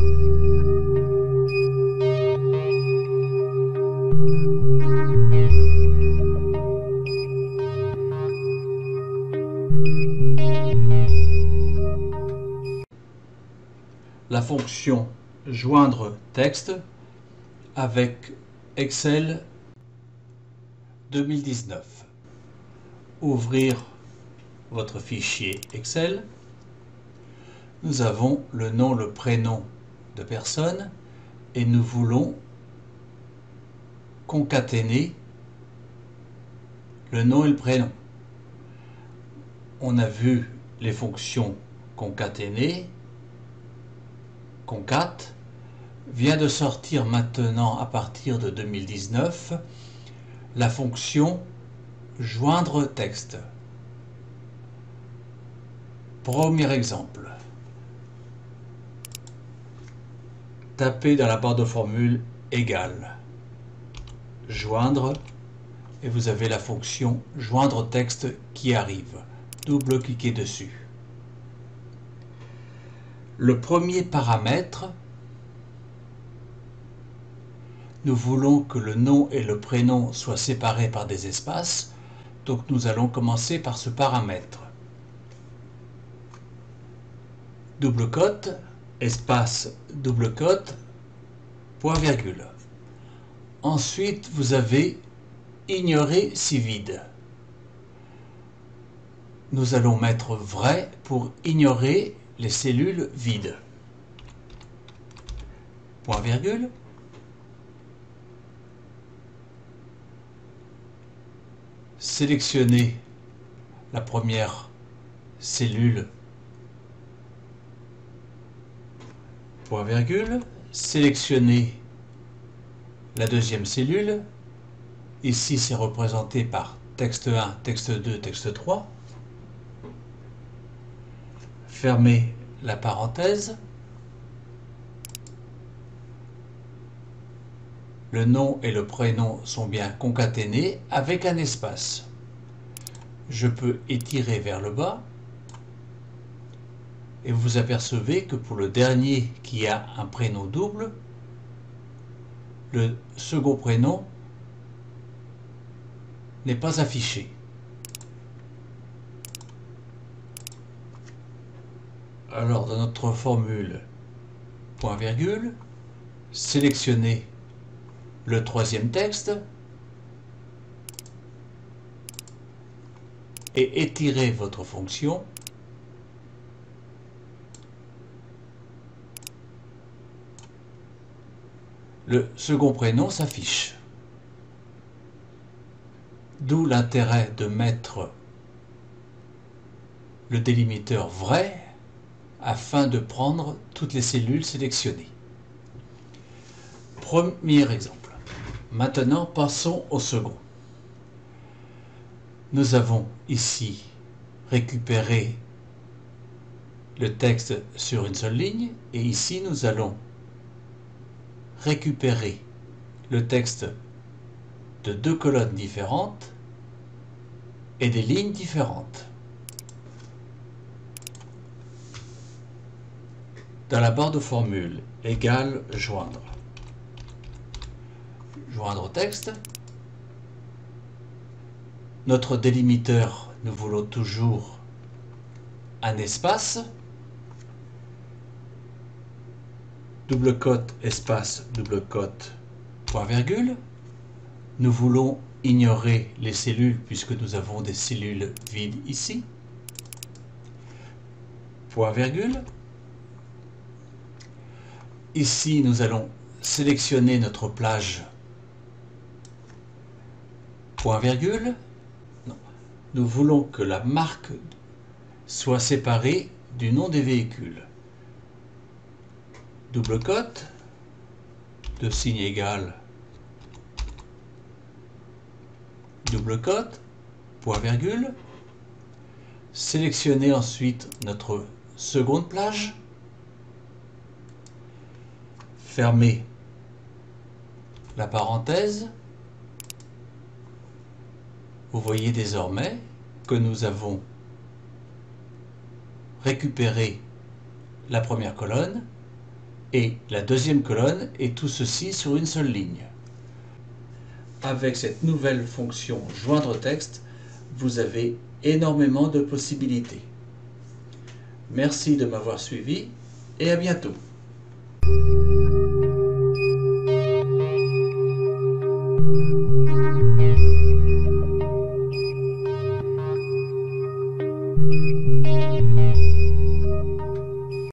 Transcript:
La fonction joindre texte avec Excel 2019. Ouvrir votre fichier Excel. Nous avons le nom, le prénom de personne et nous voulons concaténer le nom et le prénom. On a vu les fonctions concaténer, concat. Vient de sortir maintenant à partir de 2019 la fonction joindre texte. Premier exemple. Tapez dans la barre de formule égale joindre et vous avez la fonction joindre texte qui arrive. Double-cliquez dessus. Le premier paramètre, nous voulons que le nom et le prénom soient séparés par des espaces, donc nous allons commencer par ce paramètre. Double cote, espace double cote, point virgule. Ensuite, vous avez ignorer si vide. Nous allons mettre vrai pour ignorer les cellules vides. Point virgule. Sélectionnez la première cellule. Point virgule. Sélectionnez la deuxième cellule. Ici, c'est représenté par texte 1, texte 2, texte 3. Fermez la parenthèse. Le nom et le prénom sont bien concaténés avec un espace. Je peux étirer vers le bas. Et vous apercevez que pour le dernier qui a un prénom double, le second prénom n'est pas affiché. Alors dans notre formule point virgule, sélectionnez le troisième texte et étirez votre fonction le second prénom s'affiche. D'où l'intérêt de mettre le délimiteur vrai afin de prendre toutes les cellules sélectionnées. Premier exemple. Maintenant, passons au second. Nous avons ici récupéré le texte sur une seule ligne et ici nous allons récupérer le texte de deux colonnes différentes et des lignes différentes. Dans la barre de formule égale joindre. Joindre texte. Notre délimiteur, nous voulons toujours un espace. Double cote, espace, double cote, point virgule. Nous voulons ignorer les cellules puisque nous avons des cellules vides ici. Point virgule. Ici, nous allons sélectionner notre plage. Point virgule. Non. Nous voulons que la marque soit séparée du nom des véhicules. Double cote, de signe égal, double cote, point virgule. Sélectionnez ensuite notre seconde plage. Fermez la parenthèse. Vous voyez désormais que nous avons récupéré la première colonne et la deuxième colonne et tout ceci sur une seule ligne. Avec cette nouvelle fonction joindre texte, vous avez énormément de possibilités. Merci de m'avoir suivi et à bientôt.